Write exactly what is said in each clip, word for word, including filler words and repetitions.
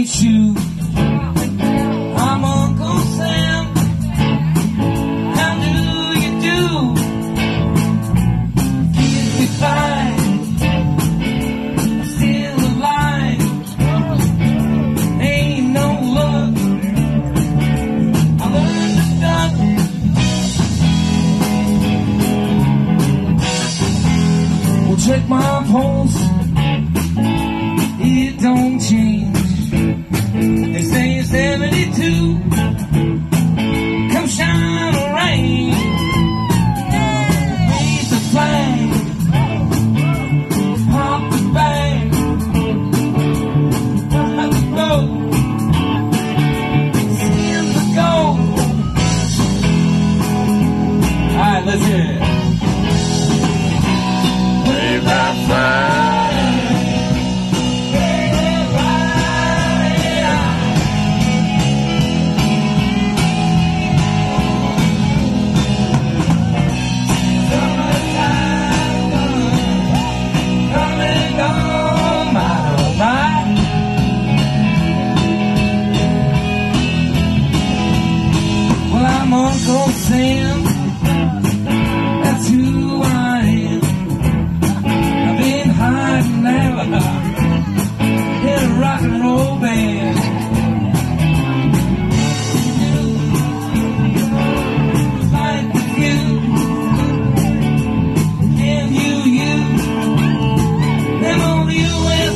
shoes. I'm Uncle Sam. How do you do? Kids be fine. I'm still alive. Ain't no luck. I learned to duck. Well, check my pulse. It don't change. They say it's seventy-two. Come shine or rain, raise the flag, pop the bag, rock the boat, skin the gold. All right, let's hear it. Wave that flag. I'm Uncle Sam, that's who I am. I've been hiding out in a rock and roll band. Fight with you, can you use them old U S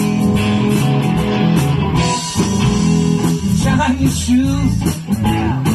blues? Shine your shoes.